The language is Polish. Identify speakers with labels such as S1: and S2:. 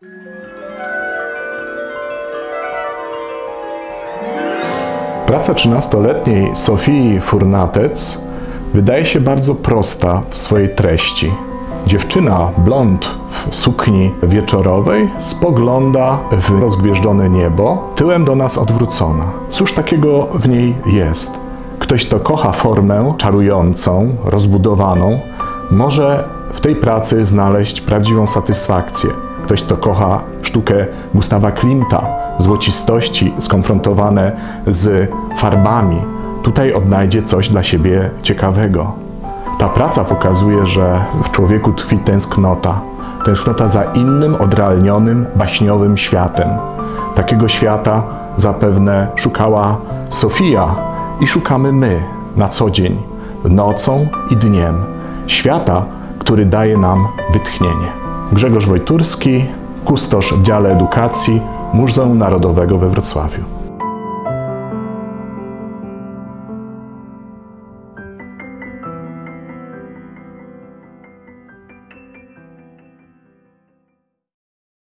S1: Praca 13-letniej Sofii Furnatec wydaje się bardzo prosta w swojej treści. Dziewczyna, blond w sukni wieczorowej, spogląda w rozgwieżdżone niebo, tyłem do nas odwrócona. Cóż takiego w niej jest? Ktoś, kto kocha formę czarującą, rozbudowaną, może w tej pracy znaleźć prawdziwą satysfakcję. Ktoś, kto kocha sztukę Gustawa Klimta, złocistości skonfrontowane z farbami, tutaj odnajdzie coś dla siebie ciekawego. Ta praca pokazuje, że w człowieku tkwi tęsknota. Tęsknota za innym, odrealnionym, baśniowym światem. Takiego świata zapewne szukała Sofia i szukamy my na co dzień, nocą i dniem. Świata, który daje nam wytchnienie. Grzegorz Wojturski, kustosz w dziale edukacji Muzeum Narodowego we Wrocławiu.